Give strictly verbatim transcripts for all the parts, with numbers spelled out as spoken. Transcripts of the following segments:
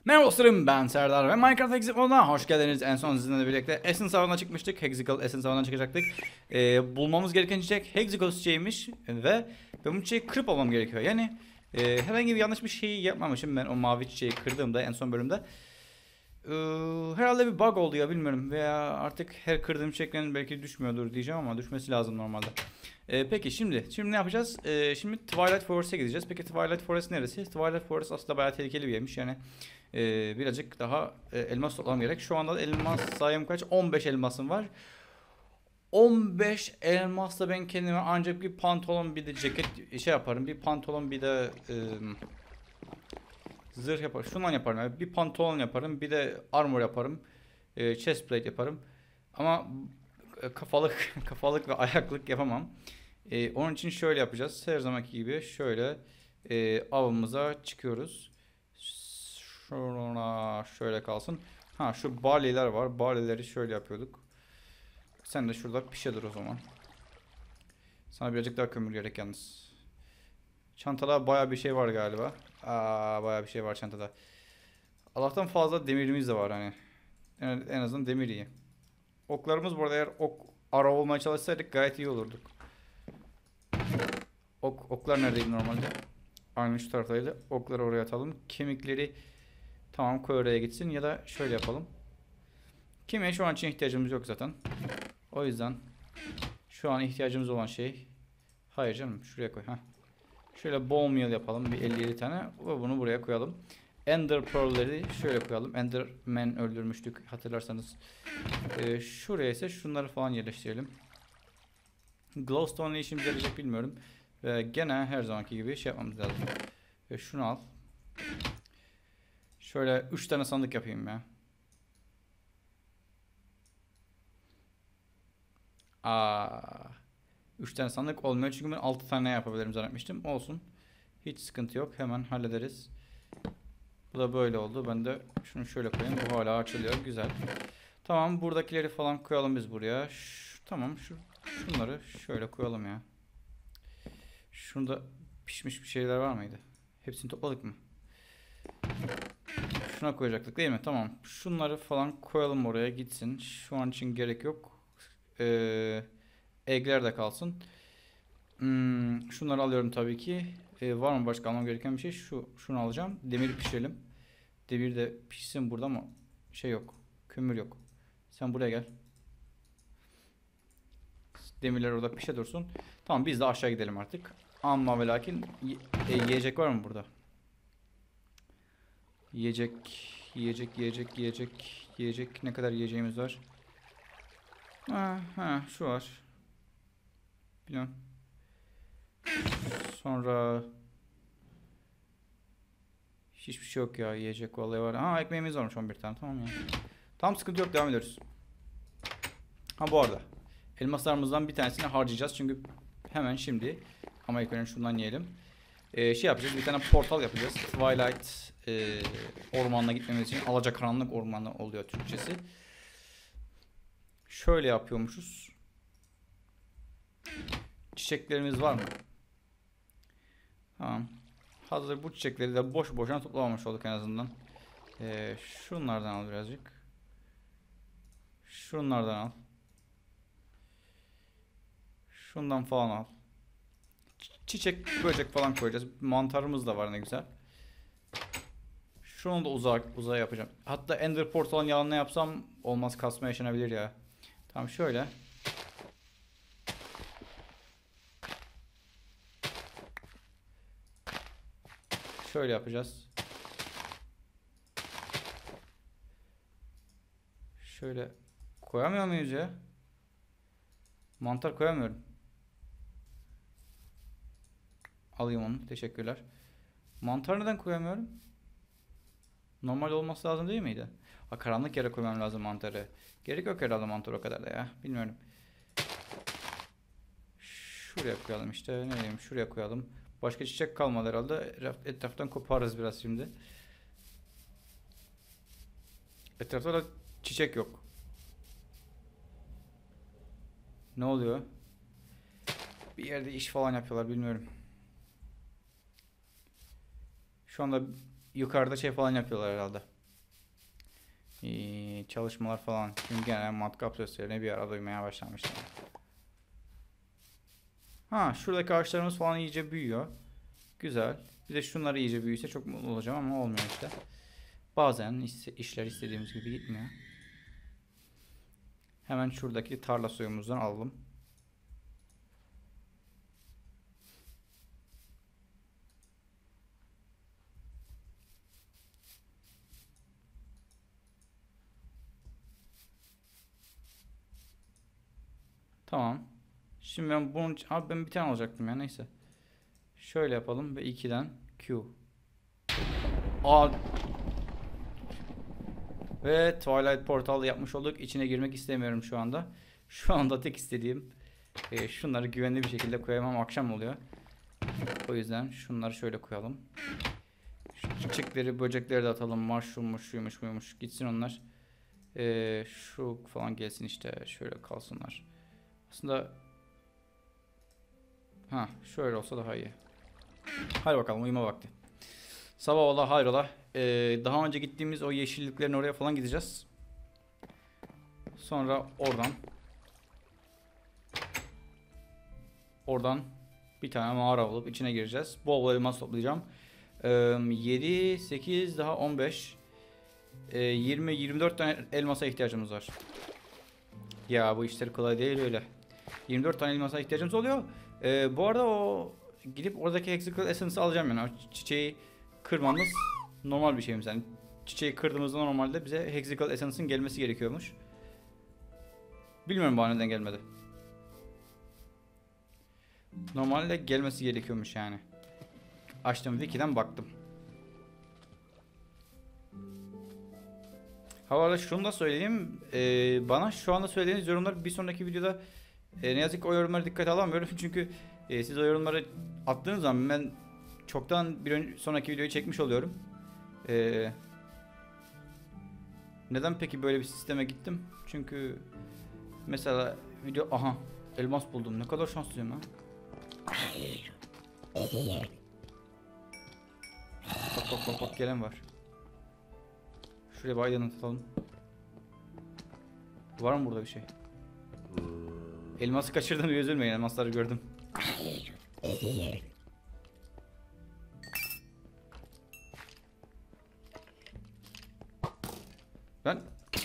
Merhaba dostlarım, ben Serdar ve Minecraft Hexagon'a hoş geldiniz. En son sizinle birlikte Essence Avalan'a çıkmıştık. Hexagon Essence Avalan'a çıkacaktık. Ee, bulmamız gereken çiçek Hexagon çiçeğiymiş ve ben bu çiçeği kırıp almam gerekiyor. Yani e, herhangi bir yanlış bir şey yapmamışım ben o mavi çiçeği kırdığımda en son bölümde. Ee, herhalde bir bug oldu ya, bilmiyorum, veya artık her kırdığım çiçeklerin belki düşmüyordur diyeceğim ama düşmesi lazım normalde. Ee, peki şimdi şimdi ne yapacağız? Ee, şimdi Twilight Forest'e gideceğiz. Peki Twilight Forest neresi? Twilight Forest aslında bayağı tehlikeli bir yermiş yani. Ee, birazcık daha e, elmas toplamam gerek. Şu anda da elmas sayım kaç? on beş elmasım var. on beş elmasla ben kendime ancak bir pantolon, bir de ceket şey yaparım. Bir pantolon, bir de e, zırh yaparım. Şundan yaparım. Yani bir pantolon yaparım, bir de armor yaparım. E, chest plate yaparım. Ama e, kafalık kafalık ve ayaklık yapamam. E, onun için şöyle yapacağız. Her zamanki gibi şöyle e, avımıza çıkıyoruz. Şuna şöyle kalsın. Ha, şu barleyler var. Barleyleri şöyle yapıyorduk. Sen de şurada pişe dur o zaman. Sana birazcık daha kömür gerek yalnız. Çantada baya bir şey var galiba. Aa, baya bir şey var çantada. Allah'tan fazla demirimiz de var hani. En, en azından demir iyi. Oklarımız burada, eğer ok ara olmaya çalışsaydık gayet iyi olurduk. Ok, oklar neredeydi normalde? Aynı şu taraftaydı. Okları oraya atalım. Kemikleri tamam, koy oraya gitsin, ya da şöyle yapalım. Kemiğe şu an için ihtiyacımız yok zaten. O yüzden şu an ihtiyacımız olan şey... Hayır canım, şuraya koy. Heh. Şöyle bone meal yapalım, bir elli yedi tane ve bunu buraya koyalım. Ender pearl'leri şöyle koyalım. Enderman öldürmüştük hatırlarsanız. Ee, şuraya ise şunları falan yerleştirelim. Glowstone ne işimize yarayacak bilmiyorum. Ve gene her zamanki gibi şey yapmamız lazım. Ve şunu al. Şöyle üç tane sandık yapayım ya. Aa, üç tane sandık olmuyor çünkü ben altı tane yapabilirim zannetmiştim. Olsun. Hiç sıkıntı yok. Hemen hallederiz. Bu da böyle oldu. Ben de şunu şöyle koyayım. Bu hala açılıyor. Güzel. Tamam, buradakileri falan koyalım biz buraya. Ş tamam, şu şunları şöyle koyalım ya. Şurada pişmiş bir şeyler var mıydı? Hepsini topladık mı? Şuna koyacaktık değil mi? Tamam. Şunları falan koyalım oraya gitsin. Şu an için gerek yok. Ee, Egg'ler de kalsın. Hmm, şunları alıyorum tabii ki. Ee, var mı başka almam gereken bir şey? Şu, şunu alacağım. Demir pişirelim. Demir de pişsin burada ama şey yok. Kömür yok. Sen buraya gel. Demirler orada pişe dursun. Tamam, biz de aşağı gidelim artık. Amma ve lakin e, yiyecek var mı burada? Yiyecek, yiyecek, yiyecek, yiyecek, yiyecek. Ne kadar yiyeceğimiz var? Ha, ha, şu var. Bilmem. Sonra hiçbir şey yok ya, yiyecek vallahi var. Ha, ekmeğimiz varmış on bir tane, tamam ya. Tam sıkıntı yok, devam ediyoruz. Ha, bu arada elmaslarımızdan bir tanesini harcayacağız çünkü hemen şimdi, ama ilk önce şundan yiyelim. Ee, şey yapacağız, bir tane portal yapacağız. Twilight e, ormanına gitmemiz için, Alacakaranlık ormanı oluyor Türkçesi. Şöyle yapıyormuşuz. Çiçeklerimiz var mı? Tamam. Hazır bu çiçekleri de boş boşuna toplamamış olduk en azından. Ee, şunlardan al birazcık. Şunlardan al. Şundan falan al. Çiçek, böcek falan koyacağız. Mantarımız da var, ne güzel. Şunu da uzak uzağa yapacağım. Hatta Ender Portal'ın yanına yapsam olmaz, kasma yaşanabilir ya. Tamam, şöyle. Şöyle yapacağız. Şöyle koyamıyor muyuz ya? Mantar koyamıyorum. Alayım onu. Teşekkürler. Mantar neden koyamıyorum? Normal olması lazım değil miydi? Ha, karanlık yere koymam lazım mantarı. Gerek yok herhalde mantar o kadar da ya. Bilmiyorum. Şuraya koyalım işte. Ne bileyim, şuraya koyalım. Başka çiçek kalmadı herhalde. Etraftan koparız biraz şimdi. Etrafta da çiçek yok. Ne oluyor? Bir yerde iş falan yapıyorlar, bilmiyorum. Şu anda yukarıda şey falan yapıyorlar herhalde. Ee, çalışmalar falan. Çünkü genel matkap seslerini bir ara duymaya başlamıştım. Ha, şuradaki ağaçlarımız falan iyice büyüyor. Güzel. Bir de şunlar iyice büyüyse çok mutlu olacağım ama olmuyor işte. Bazen işler istediğimiz gibi gitmiyor. Hemen şuradaki tarla suyumuzdan alalım. Tamam. Şimdi ben bunun abi ben bir tane alacaktım ya, neyse. Şöyle yapalım ve ikiden Q. A ve Twilight Portal yapmış olduk. İçine girmek istemiyorum şu anda. Şu anda tek istediğim e, şunları güvenli bir şekilde koyamam, akşam oluyor. O yüzden şunları şöyle koyalım. Şu çiçekleri, böcekleri de atalım. Mushroom'muş, şuymuş, buymuş. Gitsin onlar. Ee, şu falan gelsin işte. Şöyle kalsınlar. Aslında ha şöyle olsa daha iyi. Hadi bakalım, uyuma vakti. Sabah ola hayrola. Ee, daha önce gittiğimiz o yeşilliklerin oraya falan gideceğiz. Sonra oradan oradan bir tane mağara bulup içine gireceğiz. Bol bol elmas toplayacağım. Ee, yedi, sekiz daha on beş. Ee, yirmi, yirmi dört tane elmasa ihtiyacımız var. Ya bu işler kolay değil öyle. yirmi dört tane elmasa ihtiyacımız oluyor. Ee, bu arada o gidip oradaki Hexical Essence'ı alacağım yani. O çiçeği kırmamız normal bir şeymiş yani. Çiçeği kırdığımızda normalde bize Hexical Essence'ın gelmesi gerekiyormuş. Bilmiyorum bana neden gelmedi. Normalde gelmesi gerekiyormuş yani. Açtım wiki'den baktım. Ha, arada şunu da söyleyeyim. Ee, bana şu anda söylediğiniz yorumlar bir sonraki videoda e, ne yazık ki o yorumlara dikkate alamıyorum. Çünkü e, siz o yorumları attığınız zaman ben çoktan bir ön sonraki videoyu çekmiş oluyorum. Ee, neden peki böyle bir sisteme gittim? Çünkü mesela video aha elmas buldum. Ne kadar şanslıyım ha. Bak bak bak bak, gelen var. Şuraya bir aydınlatalım. Var mı burada bir şey? Elması kaçırdım diye üzülmeyin, elmasları gördüm. Ben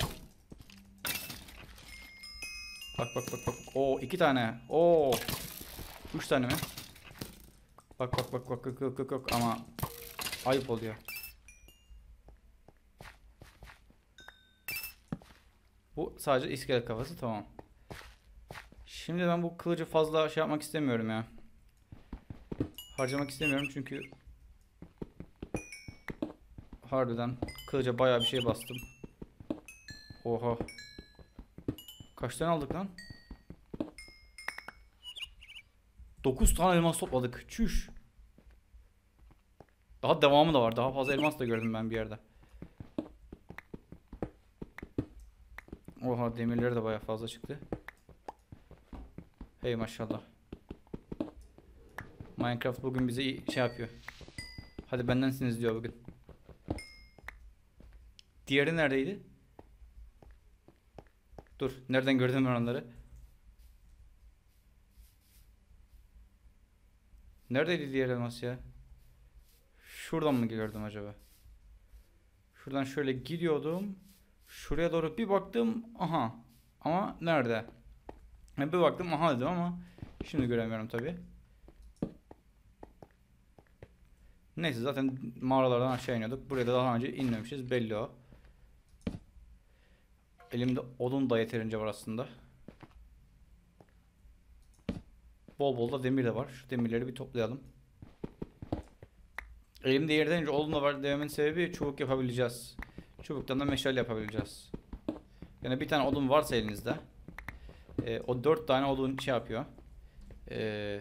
bak bak bak bak. Oo, iki tane. Oo. Üç tane mi? Bak bak bak bak bak bak bak ama ayıp oluyor. Bu sadece iskelet kafası, tamam. Şimdi ben bu kılıcı fazla şey yapmak istemiyorum ya. Harcamak istemiyorum çünkü harbiden kılıca bayağı bir şey bastım. Oha. Kaç tane aldık lan? dokuz tane elmas topladık. Çüş. Daha devamı da var. Daha fazla elmas da gördüm ben bir yerde. Oha, demirleri de bayağı fazla çıktı. Hey maşallah. Minecraft bugün bize iyi şey yapıyor. Hadi bendensiniz diyor bugün. Diğeri neredeydi? Dur. Nereden gördüm ben onları? Neredeydi diğer elmas ya? Şuradan mı gördüm acaba? Şuradan şöyle gidiyordum. Şuraya doğru bir baktım. Aha. Ama nerede? Bir baktım aha dedim ama şimdi göremiyorum tabi. Neyse, zaten mağaralardan aşağı iniyorduk. Buraya da daha önce inmemişiz, belli o. Elimde odun da yeterince var aslında. Bol bol da demir de var. Şu demirleri bir toplayalım. Elimde yeterince odun da var dememin sebebi çubuk yapabileceğiz. Çubuktan da meşale yapabileceğiz. Yani bir tane odun varsa elinizde, e, o dört tane odun şey yapıyor. E,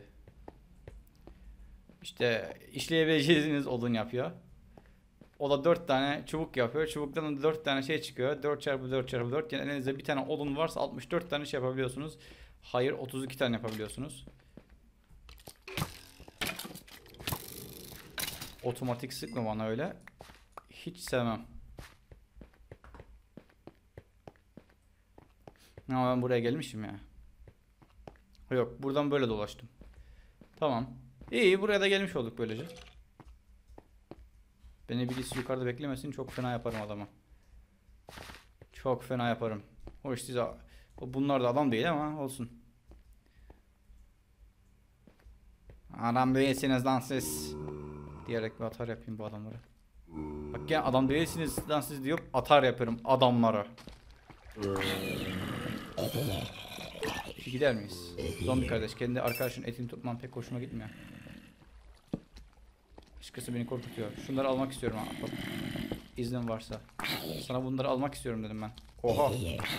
işte işleyebileceğiniz odun yapıyor. O da dört tane çubuk yapıyor. Çubuktan da dört tane şey çıkıyor. dört çarpı dört çarpı dört. Yani elinizde bir tane odun varsa altmış dört tane şey yapabiliyorsunuz. Hayır, otuz iki tane yapabiliyorsunuz. Otomatik sıkma bana öyle. Hiç sevmem. Ama ben buraya gelmişim ya. Yok, buradan böyle dolaştım. Tamam. İyi, buraya da gelmiş olduk böylece. Beni birisi yukarıda beklemesin, çok fena yaparım adama. Çok fena yaparım. Hoş size. Bunlar da adam değil ama olsun. Adam değilsiniz lan siz. Diyerek bir atar yapayım bu adamlara. Bak ya, adam değilsiniz lan siz diyor, atar yapıyorum adamlara. Gider miyiz? Zombi kardeş, kendi arkadaşın etini tutmam pek hoşuma gitmiyor. Başkası beni korkutuyor. Şunları almak istiyorum ha. Bak, İznin varsa. Sana bunları almak istiyorum dedim ben. Oha.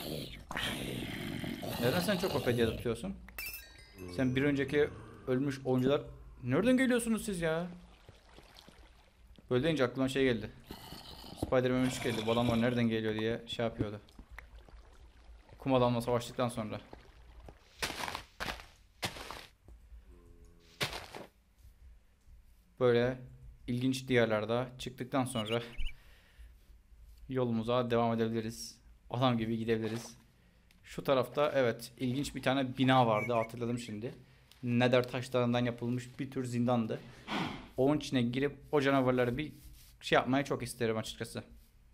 Neden sen çok O P diye tutuyorsun? Sen bir önceki ölmüş oyuncular... Nereden geliyorsunuz siz ya? Böyle deyince aklıma şey geldi. Spider-Man üç geldi. Bu adamlar nereden geliyor diye şey yapıyordu. Kum adamla savaştıktan sonra. Böyle ilginç diyarlarda çıktıktan sonra yolumuza devam edebiliriz. Adam gibi gidebiliriz. Şu tarafta evet ilginç bir tane bina vardı, hatırladım şimdi. Nether taşlarından yapılmış bir tür zindandı. Onun içine girip o canavarları bir şey yapmayı çok isterim açıkçası.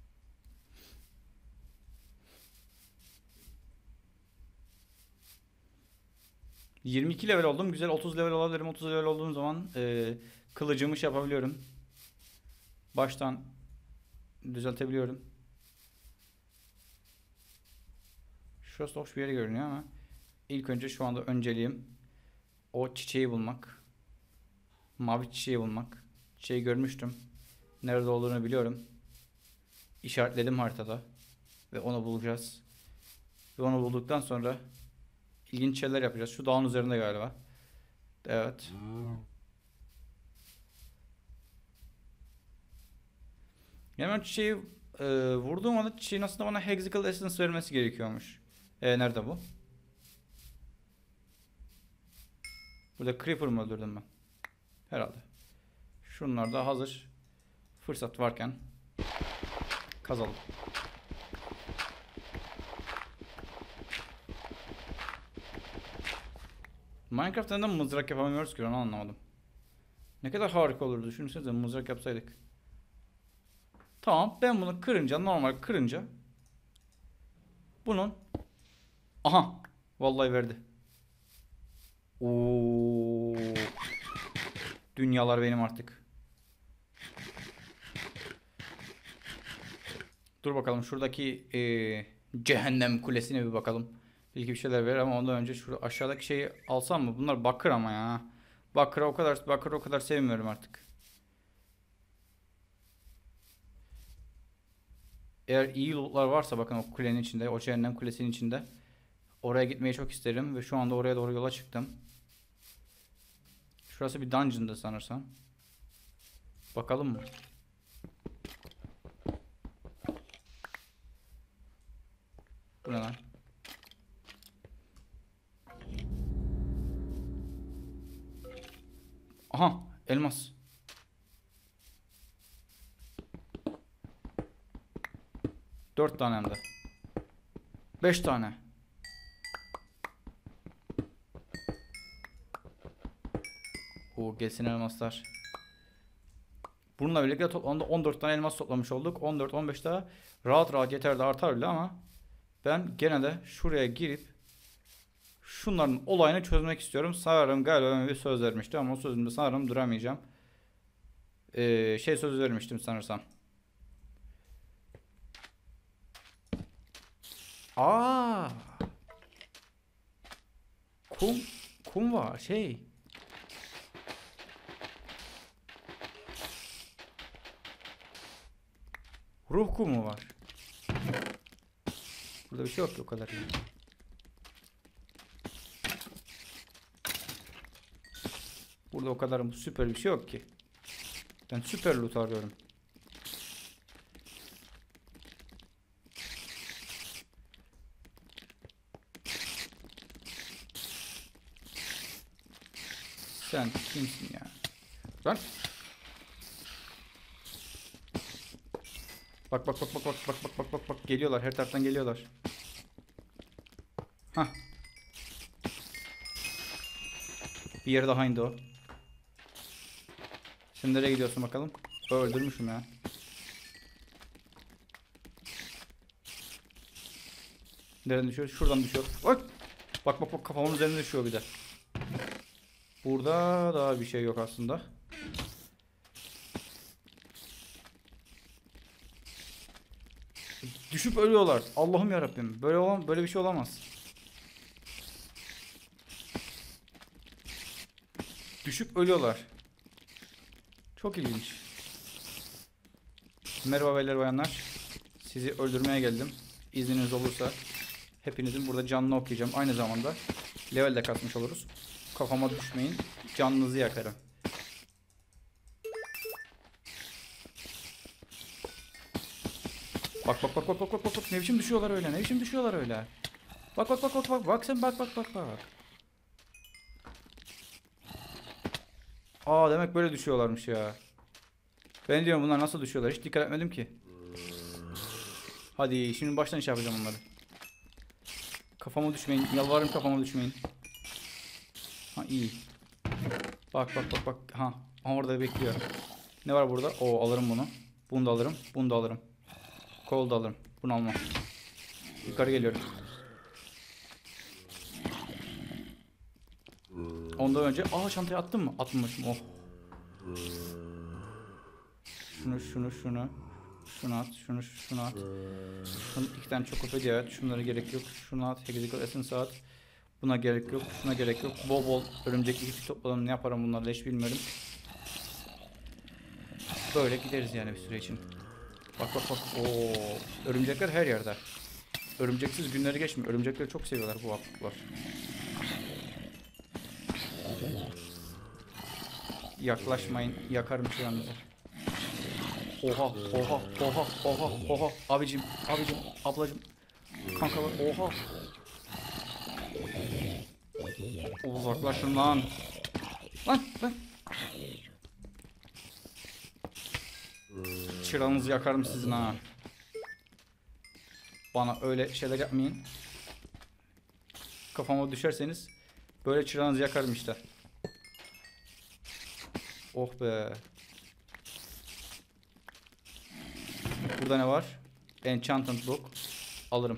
yirmi iki level oldum. Güzel, otuz level olabilirim. otuz level olduğum zaman e, kılıcımı şey yapabiliyorum. Baştan düzeltebiliyorum. Şurası hoş bir yere görünüyor ama ilk önce şu anda önceliğim o çiçeği bulmak. Mavi çiçeği bulmak. Çiçeği görmüştüm. Nerede olduğunu biliyorum. İşaretledim haritada. Ve onu bulacağız. Ve onu bulduktan sonra ilginç şeyler yapacağız. Şu dağın üzerinde galiba. Evet. Hemen çiçeği e, vurduğum anda çiçeğin aslında bana Hexical Essence vermesi gerekiyormuş. E, nerede bu? Burada Creeper mı öldürdüm ben? Herhalde. Şunlar da hazır. Fırsat varken kazalım. Minecraft'ta neden mızrak yapamıyoruz ki, onu anlamadım. Ne kadar harika olurdu, düşünsenize mızrak yapsaydık. Tamam, ben bunu kırınca, normal kırınca bunun, aha, vallahi verdi. Oo. Dünyalar benim artık. Dur bakalım şuradaki ee, cehennem kulesine bir bakalım. Belki bir şeyler verir ama ondan önce şu aşağıdaki şeyi alsam mı? Bunlar bakır ama ya. Bakır o kadar bakır o kadar sevmiyorum artık. Eğer iyi lootlar varsa bakın o kulenin içinde, o cehennem kulesinin içinde. Oraya gitmeyi çok isterim ve şu anda oraya doğru yola çıktım. Şurası bir dungeon'dı sanırsam. Bakalım mı? Bu ne lan? Aha, elmas. Dört tane hem de. Beş tane. Oo, gelsin elmaslar. Bununla birlikte toplamda on dört tane elmas toplamış olduk. on dört on beş daha rahat rahat yeter de artar bile ama ben gene de şuraya girip şunların olayını çözmek istiyorum. Sanırım galiba ben bir söz vermiştim ama o sözümde sanırım duramayacağım. Ee, şey söz vermiştim sanırsam. Aa! Kum kum var şey. Ruh kumu var. Burada bir şey yok ki o kadar. Yani. Burada o kadar süper bir şey yok ki. Ben süper loot arıyorum. Sen kimsin ya? Lan. Bak bak bak bak bak bak bak bak bak bak geliyorlar, her taraftan geliyorlar. Hah. Bir yere daha indi o. Şimdi nereye gidiyorsun bakalım? Öldürmüşüm ya. Nereden düşüyor? Şuradan düşüyor. Bak. Bak bak bak, kafamın üzerine düşüyor bir de. Burada daha bir şey yok aslında. Düşüp ölüyorlar. Allah'ım yarabbim. Böyle olan böyle bir şey olamaz. Düşüp ölüyorlar. Çok ilginç. Merhaba beyler bayanlar. Sizi öldürmeye geldim. İzniniz olursa hepinizin burada canını okuyacağım. Aynı zamanda level de katmış oluruz. Kafama düşmeyin. Canınızı yakarım. Bak bak bak bak bak bak bak. Ne biçim düşüyorlar öyle? Ne biçim düşüyorlar öyle? Bak bak bak bak bak. Bak sen bak bak bak bak. Aa, demek böyle düşüyorlarmış ya. Ben diyorum bunlar nasıl düşüyorlar? Hiç dikkat etmedim ki. Hadi şimdi baştan iş yapacağım onları. Kafama düşmeyin. Yalvarırım, kafama düşmeyin. Ha, iyi. Bak bak bak bak. Ha, orada bekliyor. Ne var burada? Oo, alırım bunu. Bunu da alırım. Bunu da alırım. Kol da alırım. Bunu almam. Yukarı geliyorum. Ondan önce... Aa, çantayı attım mı? Atmamışım. Oh. Şunu şunu şunu. Şunu at. Şunu şunu at. Şunu iki tane çokopedi at. Şunlara gerek yok. Şunu at. Hexagonal Essence at. Buna gerek yok. Şuna gerek yok. Bol bol örümcek ip topladım. Ne yaparım bunlarla hiç bilmiyorum. Böyle gideriz yani bir süre için. Bak bak bak. Oo, örümcekler her yerde. Örümceksiz günleri geçmiyor. Örümcekleri çok seviyorlar bu aplikler. Yaklaşmayın. Yakarım şuranızı. Oha, oha, oha, oha, oha. Abicim, abicim, ablacım. Kankalar, oha. Uzaklaşın lan. Lan, lan. Çıranızı yakarım sizin ha. Bana öyle şeyler yapmayın. Kafama düşerseniz böyle çıranızı yakarım işte. Oh be. Burada ne var? Enchanted Book. Alırım.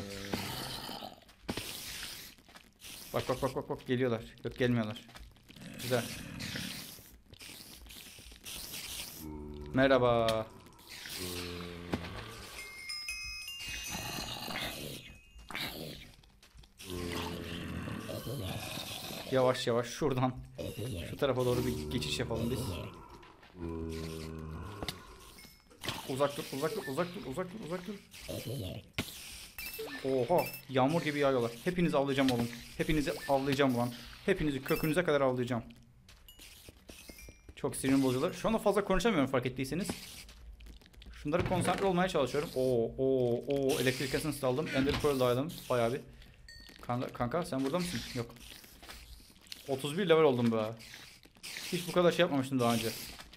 Bak bak bak bak bak, geliyorlar. Yok, gelmiyorlar. Güzel. Merhaba. Yavaş yavaş şuradan şu tarafa doğru bir geçiş yapalım biz. Uzak dur, uzak dur, uzak dur, uzak dur, uzak dur. Oha, yağmur gibi yağıyorlar. Hepinizi avlayacağım oğlum. Hepinizi avlayacağım ulan. Hepinizi kökünüze kadar avlayacağım. Çok sinirimi bozuyorlar. Şu anda fazla konuşamıyorum fark ettiyseniz. Şunları konsantre olmaya çalışıyorum. Oo, oo, oo, elektrik essence aldım. Ender Pearl da aldım. Bayağı bir. Kanka, kanka sen burada mısın? Yok. otuz bir level oldum be. Hiç bu kadar şey yapmamıştım daha önce.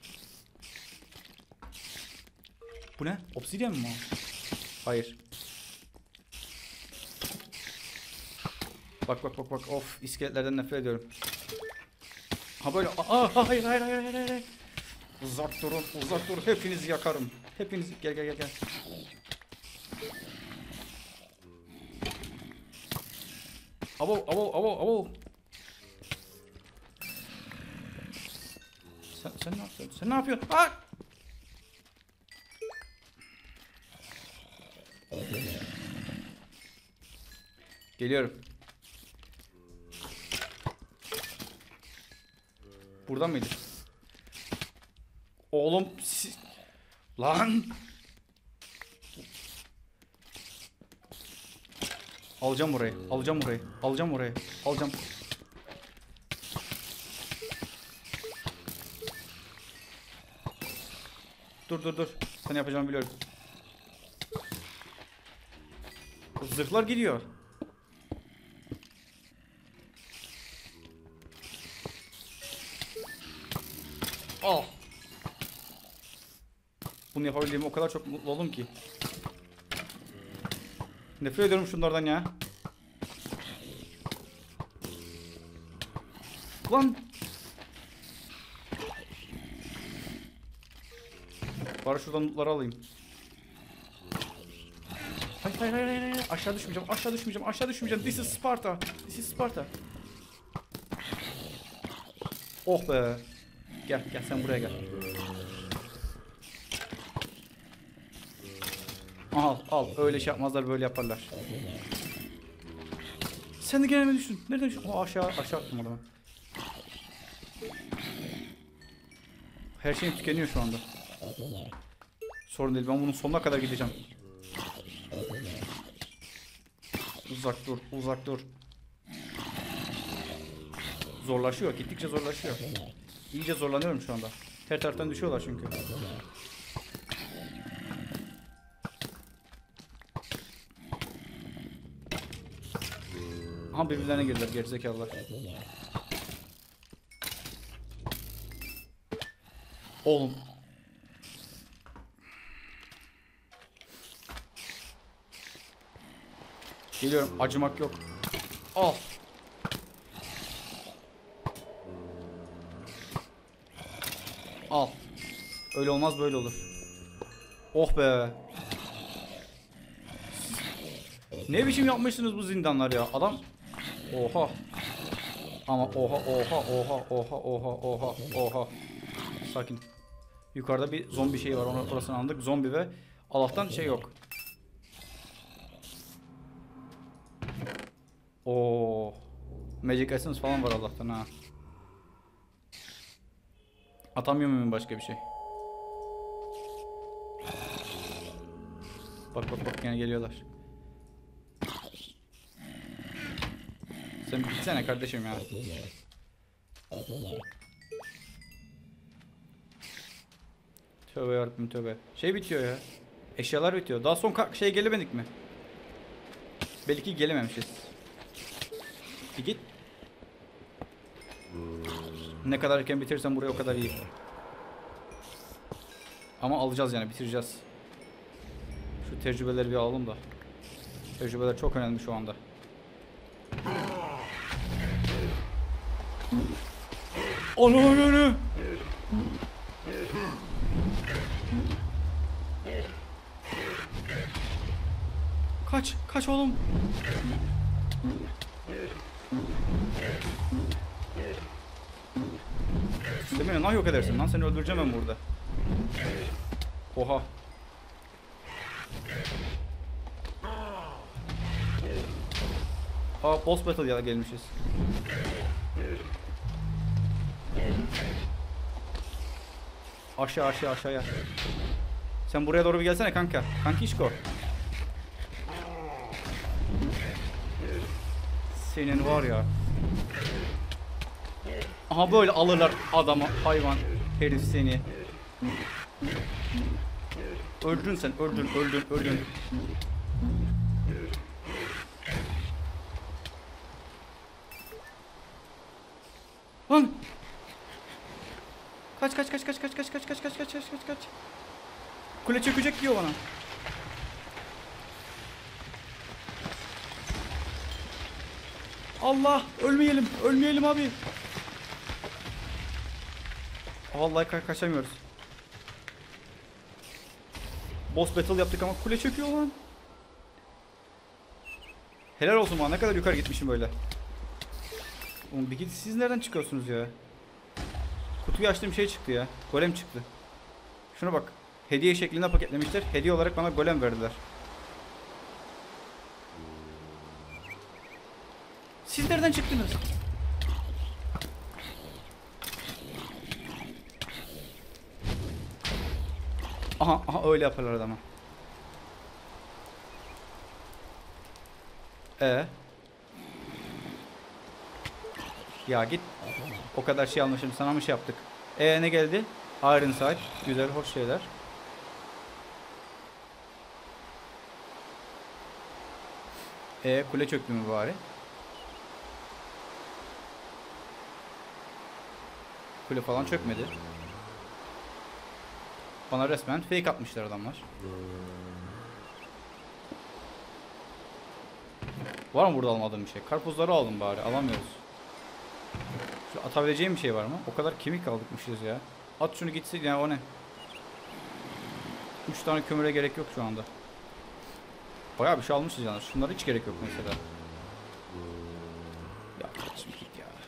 Bu ne? Obsidian mi o? Hayır. Bak bak bak bak. Of, iskeletlerden nefret ediyorum. Ha böyle. Aa, hayır hayır hayır hayır hayır. Uzak durun, uzak durun. Hepinizi yakarım. Hepinizi, gel gel gel gel. Abo abo abo abo. Sen, sen ne yapıyorsun? Sen ne yapıyorsun? Aa! Geliyorum. Buradan mıydı? Oğlum si lan. Alacağım orayı. Alacağım orayı. Alacağım orayı. Alacağım. Dur dur dur. Sen yapacağımı biliyorum. Zırhlar gidiyor. Oh. Bunu yapabildiğime o kadar çok mutlu oldum ki. Nefret ediyorum şunlardan ya. Lan. Bari şuradan lootları alayım. Hayır hayır hayır hayır. Aşağı düşmeyeceğim. Aşağı düşmeyeceğim. Aşağı düşmeyeceğim. This is Sparta. This is Sparta. Oh be. Gel gel sen buraya gel. Al al. Öyle şey yapmazlar, böyle yaparlar. Sen de gene mi düştün? Nereden düştün? O aşağı aşağı attım adamı. Her şeyim tükeniyor şu anda. Sorun değil, ben bunun sonuna kadar gideceğim. Uzak dur, uzak dur. Zorlaşıyor, gittikçe zorlaşıyor. İyice zorlanıyorum şu anda. Her taraftan düşüyorlar çünkü. Aha birbirlerine girdiler gerizekalılar. Oğlum. Geliyorum, acımak yok. Al. Al. Öyle olmaz, böyle olur. Oh be. Ne biçim yapmışsınız bu zindanlar ya? Adam. Oha. Ama oha oha oha oha oha oha oha. Sakin. Yukarıda bir zombi şeyi var. Onu orasını anladık. Zombi ve Allah'tan şey yok. Oo. Magic Essence falan var Allah'tan ha. Atamıyor muyum başka bir şey? Bak bak bak yine geliyorlar. Sen gitsene kardeşim ya. Tövbe yarabbim tövbe. Şey bitiyor ya. Eşyalar bitiyor. Daha son şey gelemedik mi? Belki gelememişiz. Bir git. Ne kadar erken bitirirsen buraya o kadar iyi. Ama alacağız yani, bitireceğiz. Şu tecrübeleri bir alalım da. Tecrübeler çok önemli şu anda. Onu onu. Kaç, kaç oğlum. Sen beni nah yok edersin lan, seni öldüreceğim ben burada. Oha. Aa, boss battle ya gelmişiz. Aşağı aşağı aşağıya. Sen buraya doğru bir gelsene kanka. Kankişko. Senin var ya. Aha böyle alırlar adamı, hayvan herif seni. Öldün sen, öldün, öldün, öldün. Lan! Kaç kaç kaç kaç kaç kaç kaç kaç kaç kaç kaç kaç kaç. Kule çökecek diyor bana. Allah, ölmeyelim, ölmeyelim abi. Vallahi ka kaçamıyoruz. Boss battle yaptık ama kule çöküyor lan. Helal olsun bana, ne kadar yukarı gitmişim böyle. Oğlum bir git, siz nereden çıkıyorsunuz ya? Kutuyu açtığım şey çıktı ya. Golem çıktı. Şuna bak. Hediye şeklinde paketlemişler. Hediye olarak bana golem verdiler. Siz nereden çıktınız? Aha, aha öyle yaparlar adama. Ee? Ya git. O kadar şey almışım, sana mı şey yaptık? Ee ne geldi? Iron Sight. Güzel, hoş şeyler. Ee kule çöktü mü bari? Kule falan çökmedi. Bana resmen fake atmışlar adamlar. Var mı burada almadığım bir şey? Karpuzları aldım bari. Alamıyoruz. Şu atabileceğim bir şey var mı? O kadar kemik aldıkmışız ya. At şunu gitsin ya, o ne? üç tane kömüre gerek yok şu anda. Bayağı bir şey almışız yalnız. Şunlara hiç gerek yok mesela. Ya şimdi git ya.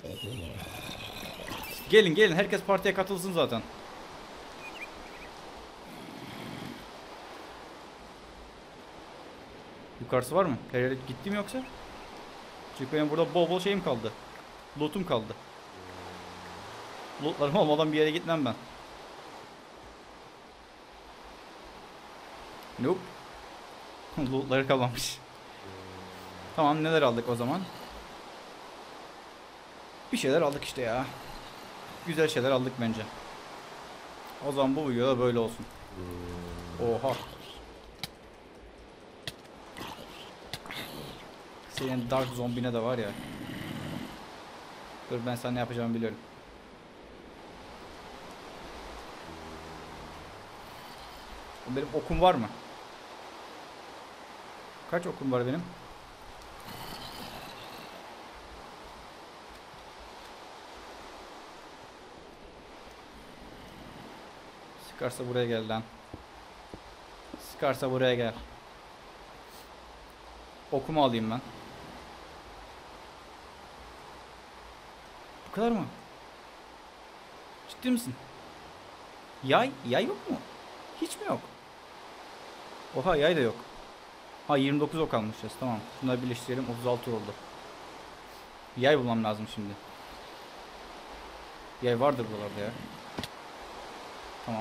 Gelin gelin, herkes partiye katılsın zaten. Yukarısı var mı? Her yere gittim yoksa? Çünkü benim burada bol bol şeyim kaldı. Loot'um kaldı. Lootlarım olmadan bir yere gitmem ben. Nope. Lootları kalmamış. Tamam, neler aldık o zaman? Bir şeyler aldık işte ya. Güzel şeyler aldık bence. O zaman bu videoda böyle olsun. Oha. Senin Dark Zombie'ne de var ya. Dur, ben sana ne yapacağımı biliyorum. Benim okum var mı? Kaç okum var benim? Sıkarsa buraya gel lan. Sıkarsa buraya gel. Okumu alayım ben. Bu kadar mı? Ciddi misin? Yay? Yay yok mu? Hiç mi yok? Oha, yay da yok. Ha, yirmi dokuz ok almışız. Tamam. Bunları birleştirelim. otuz altı oldu. Yay bulmam lazım şimdi. Yay vardır buralarda ya. Tamam.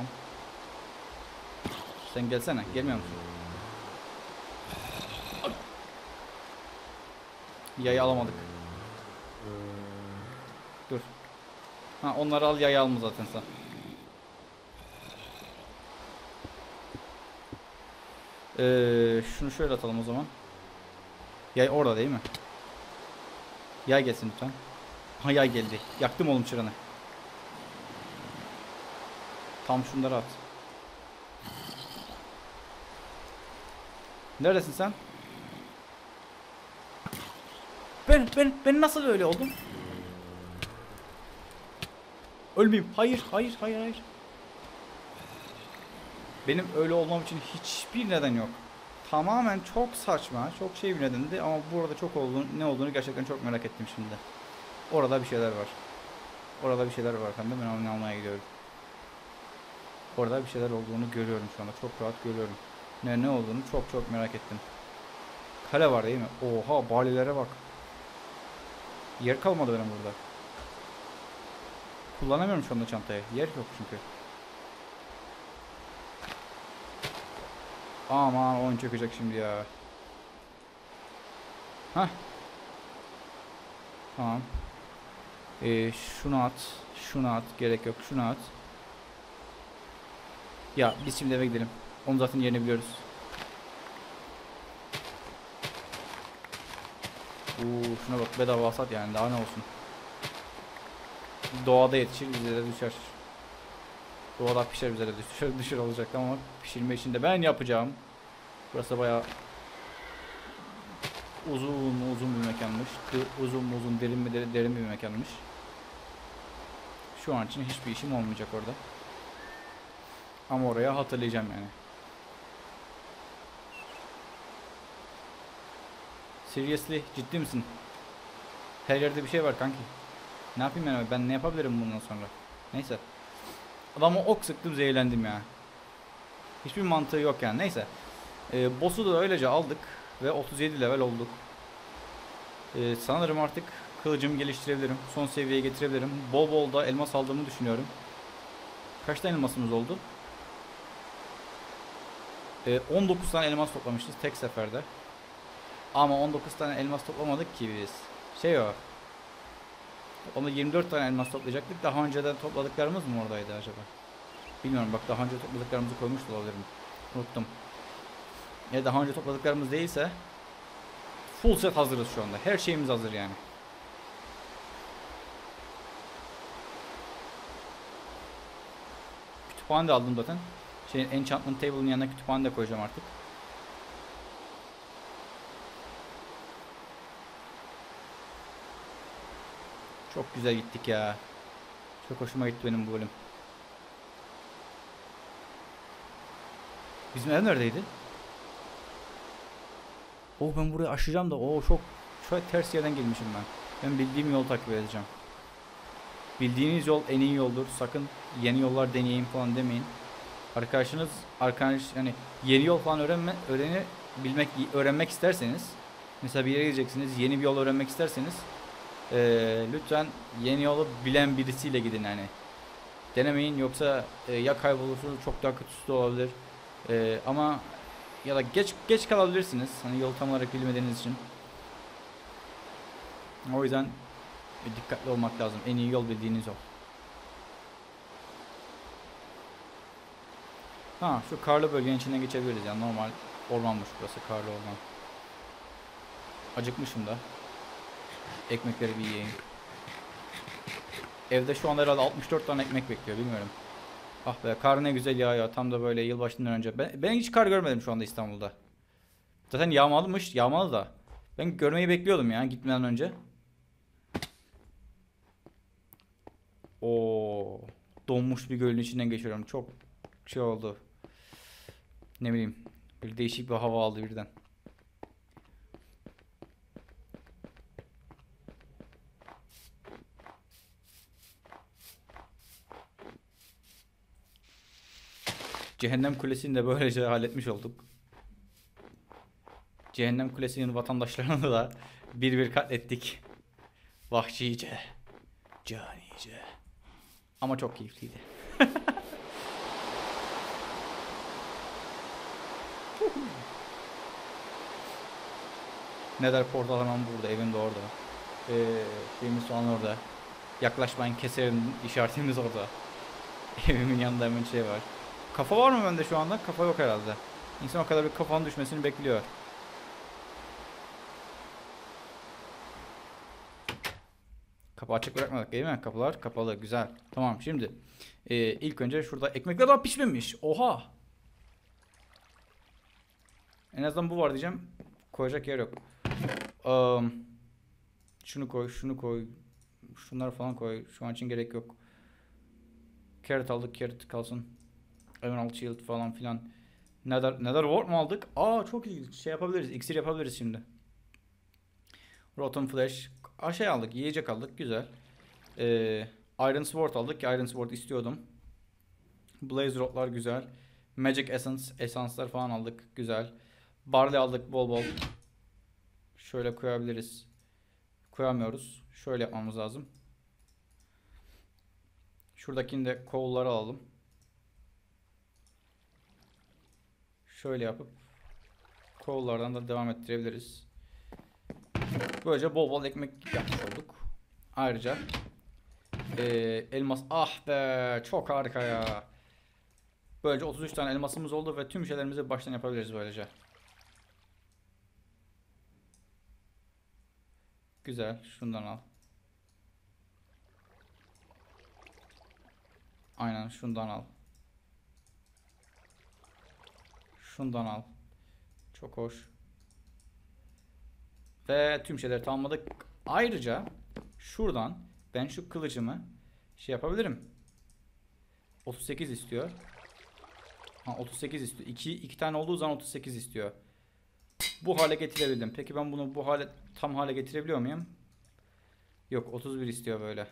Sen gelsene. Gelmiyor musun? Yayı alamadık. Dur. Ha, onları al, yayı alma zaten sen. Ee, şunu şöyle atalım o zaman. Yay orada değil mi? Yay gelsin lütfen. Ha, yay geldi. Yaktım oğlum çıranı. Tam şunları at. Neredesin sen? Ben ben ben nasıl öyle oldum? Ölmeyeyim. Hayır, hayır, hayır, hayır. Benim öyle olmam için hiçbir neden yok. Tamamen çok saçma, çok şey bir nedendi ama burada çok olduğunu, ne olduğunu gerçekten çok merak ettim şimdi. Orada bir şeyler var. Orada bir şeyler var efendim. Ben onu almaya gidiyorum. Orada bir şeyler olduğunu görüyorum şu anda. Çok rahat görüyorum. Ne ne olduğunu çok çok merak ettim. Kale var değil mi? Oha, balilere bak. Yer kalmadı benim burada. Kullanamıyorum şu anda çantayı. Yer yok çünkü. Aman, oyun çökecek şimdi ya. Hah. Tamam. Ee, şunu at. Şunu at. Gerek yok. Şunu at. Ya biz şimdi eve gidelim. Onu zaten yerini biliyoruz. Uuu, şuna bak, bedava hasat yani, daha ne olsun. Doğada yetişir, bize de düşer. Doğada pişer, bize de düşer, düşer olacak ama pişirme için de ben yapacağım. Burası bayağı uzun uzun bir mekanmış. Uzun uzun, derin mi derin, derin bir mekanmış. Şu an için hiçbir işim olmayacak orada. Ama oraya hatırlayacağım yani. Seriously, ciddi misin? Her yerde bir şey var kanki. Ne yapayım yani, ben ne yapabilirim bundan sonra? Neyse. Adama ok sıktım, zehirlendim ya. Hiçbir mantığı yok yani, neyse. Ee, boss'u da öylece aldık ve otuz yedi level olduk. Ee, sanırım artık kılıcımı geliştirebilirim. Son seviyeye getirebilirim. Bol bol da elmas aldığımı düşünüyorum. Kaç tane elmasımız oldu? Ee, on dokuz tane elmas toplamışız tek seferde. Ama on dokuz tane elmas toplamadık ki biz. Şey o. Onu yirmi dört tane elmas toplayacaktık. Daha önceden topladıklarımız mı oradaydı acaba? Bilmiyorum, bak daha önce topladıklarımızı koymuş da olabilirim. Unuttum. Ya daha önce topladıklarımız değilse full set hazırız şu anda. Her şeyimiz hazır yani. Kütüphane de aldım zaten. Şeyin, enchantment table'ın yanına kütüphane de koyacağım artık. Çok güzel gittik ya. Çok hoşuma gitti benim bu bölüm. Bizim ev neredeydi? Oh, ben burayı aşacağım da. Oo, çok şöyle ters yerden gelmişim ben. Ben bildiğim yolu takip edeceğim. Bildiğiniz yol en iyi yoldur. Sakın yeni yollar deneyeyim falan demeyin. Arkadaşınız, arkadaş yani yeni yol falan öğrenme, öğreni bilmek, öğrenmek isterseniz, mesela bir yere gideceksiniz, yeni bir yol öğrenmek isterseniz, ee, lütfen yeni yolu bilen birisiyle gidin yani. Denemeyin, yoksa e, ya kaybolursunuz, çok daha kötüsü de olabilir. E, ama ya da geç geç kalabilirsiniz. Hani yol tam olarak bilmediğiniz için. O yüzden e, dikkatli olmak lazım. En iyi yol bildiğiniz yol. Ha, şu karlı bölgenin içinden geçebiliriz yani, normal ormanmış burası, karlı orman. Acıkmışım da. Ekmekleri bir yiyeyim. Evde şu anda herhalde altmış dört tane ekmek bekliyor, bilmiyorum. Ah be, kar ne güzel yağıyor tam da böyle yılbaşından önce. Ben, ben hiç kar görmedim şu anda İstanbul'da. Zaten yağmalımış, yağmalı da. Ben görmeyi bekliyordum ya gitmeden önce. Oo, donmuş bir gölün içinden geçiyorum. Çok şey oldu. Ne bileyim. Bir değişik bir hava aldı birden. Cehennem Kulesi'ni de böylece halletmiş olduk. Cehennem Kulesi'nin vatandaşlarını da bir bir katlettik. Vahşice. Canice. Ama çok keyifliydi. Nether portal hemen burada. Evim de orada. Ee, şeyimiz falan orada. Yaklaşmayın, keserim işaretimiz orada. Evimin yanında hemen şey var. Kafa var mı bende şu anda? Kafa yok herhalde. İnsan o kadar bir kafanın düşmesini bekliyor. Kapı açık bırakmadık değil mi? Kapılar kapalı. Güzel. Tamam, şimdi ee, ilk önce şurada ekmekler daha pişmemiş. Oha. En azından bu var diyeceğim. Koyacak yer yok. Um, şunu koy, şunu koy. Şunları falan koy. Şu an için gerek yok. Carrot aldık, carrot kalsın. Emerald Shield falan filan. Nether, Nether Wart mu aldık? Aa, çok iyi. Şey yapabiliriz. İksir yapabiliriz şimdi. Rotten Flesh. Aa, şey aldık. Yiyecek aldık. Güzel. Ee, Iron Sword aldık ki Iron Sword istiyordum. Blaze Rod'lar güzel. Magic Essence. Esanslar falan aldık. Güzel. Barley aldık bol bol. Şöyle koyabiliriz. Koyamıyoruz. Şöyle yapmamız lazım. Şuradakini de coal'ları alalım. Şöyle yapıp coal'lardan da devam ettirebiliriz. Böylece bol bol ekmek yapmış olduk. Ayrıca ee, elmas, ah be, çok harika ya. Böylece otuz üç tane elmasımız oldu ve tüm şeylerimizi baştan yapabiliriz böylece. Güzel, şundan al. Aynen, şundan al. Şundan al. Çok hoş. Ve tüm şeyleri tamamladık. Ayrıca şuradan ben şu kılıcımı şey yapabilirim. otuz sekiz istiyor. Ha, otuz sekiz istiyor. iki, iki tane olduğu zaman otuz sekiz istiyor. Bu hale getirebildim. Peki ben bunu bu hale tam hale getirebiliyor muyum? Yok, otuz bir istiyor böyle.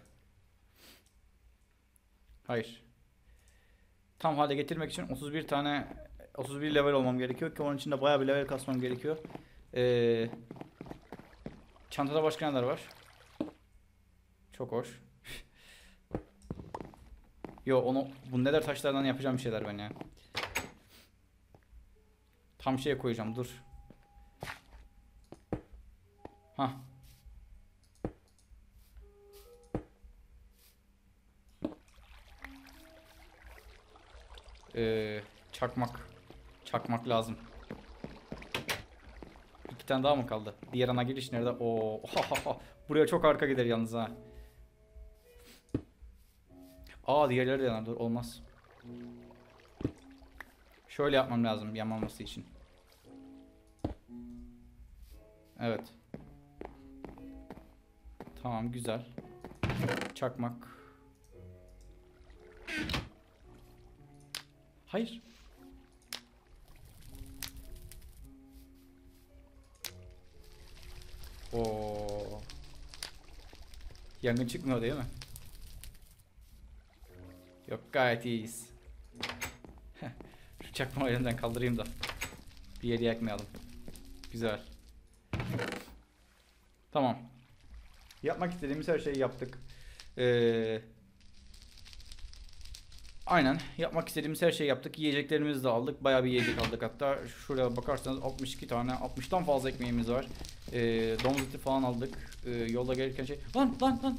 Hayır. Tam hale getirmek için otuz bir tane otuz bir level olmam gerekiyor ki onun için de bayağı bir level kasmam gerekiyor. Ee, çantada başka neler var? Çok hoş. Yo, onu bu nether taşlardan yapacağım bir şeyler ben ya. Tam şeye koyacağım, dur. Hah. Ee, çakmak. Çakmak lazım. İki tane daha mı kaldı? Diğer ana giriş nerede? Oo. Buraya çok arka gider yalnız ha. Aa, diğerleri de yanar. Dur, olmaz. Şöyle yapmam lazım yanmaması için. Evet. Tamam, güzel. Çakmak. Hayır. Oo. Yangın çıkmıyor değil mi? Yok, gayet iyiyiz. Şu çakmağı elimden kaldırayım da bir yeri yakmayalım. Güzel. Tamam. Yapmak istediğimiz her şeyi yaptık. Ee, aynen. Yapmak istediğimiz her şeyi yaptık. Yiyeceklerimizi de aldık. Bayağı bir yiyecek aldık hatta. Şuraya bakarsanız altmış iki tane, altmıştan fazla ekmeğimiz var. Ee, domuz eti falan aldık. Ee, yolda gelirken şey... Lan lan lan!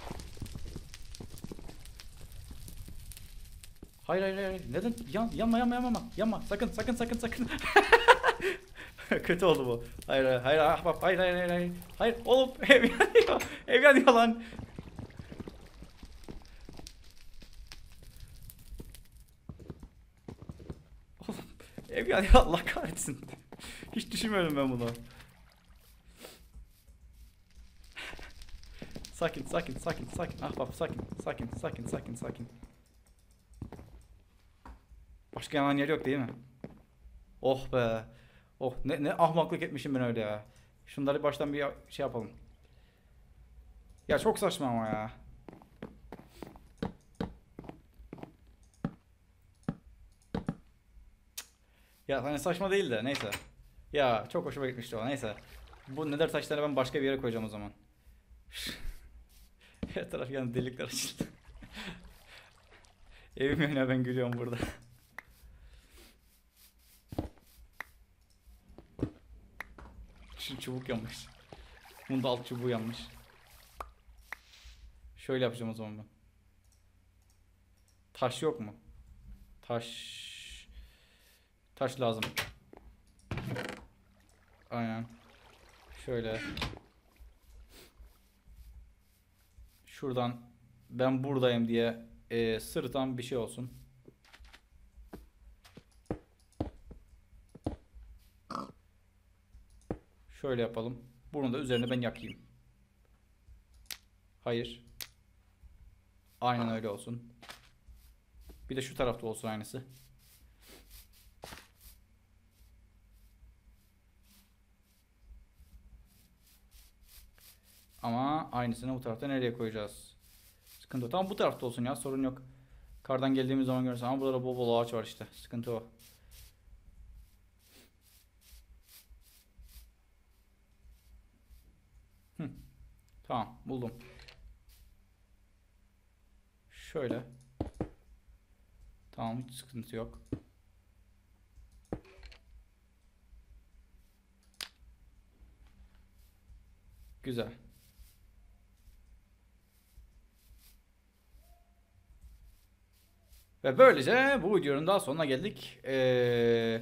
Hayır hayır hayır. Neden? Yan, yanma yanma yanma. Yanma. Sakın sakın sakın sakın. Kötü oldu bu. Hayır hayır hayır ahbap. Hayır hayır hayır hayır. Hayır oğlum ev yanıyor. Ev yanıyor lan. Oğlum ev yanıyor, Allah kahretsin. Hiç düşünmüyorum ben bunu. Sakin sakin sakin sakin ahbap, sakin sakin sakin sakin sakin. Başka yanan yer yok değil mi? Oh be. Oh ne, ne ahmaklık etmişim ben öyle ya. Şunları baştan bir şey yapalım. Ya çok saçma ama ya. Ya hani saçma değil de neyse. Ya çok hoşuma gitmişti o, neyse. Bu nether taşlarını ben başka bir yere koyacağım o zaman. Her taraf yani delikler açıldı. Evim yanıyor, ben gülüyorum burada. Şu çubuk yanmış. Bunda alt çubuğu yanmış. Şöyle yapacağım o zaman ben. Taş yok mu? Taş... Taş lazım. Aynen. Şöyle. Şuradan ben buradayım diye e, sırıtan bir şey olsun. Şöyle yapalım. Bunu da üzerine ben yakayım. Hayır. Aynen öyle olsun. Bir de şu tarafta olsun aynısı. Ama aynısını bu tarafta nereye koyacağız? Sıkıntı o. Tamam, bu tarafta olsun ya, sorun yok. Kardan geldiğimiz zaman görürüz ama burada bol bol ağaç var işte. Sıkıntı o. Hı. Tamam, buldum. Şöyle. Tamam, hiç sıkıntı yok. Güzel. Ve böylece bu videonun daha sonuna geldik. Ee,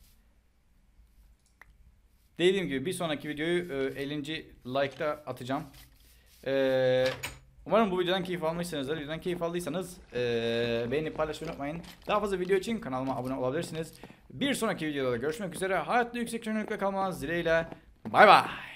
dediğim gibi bir sonraki videoyu e, ellinci like'ta atacağım. Ee, umarım bu videodan keyif almışsınızdır. Videodan keyif aldıysanız e, beğenip paylaşmayı unutmayın. Daha fazla video için kanalıma abone olabilirsiniz. Bir sonraki videoda görüşmek üzere. Hayatta yüksek yönlülükle kalmanız dileğiyle. Bay bay.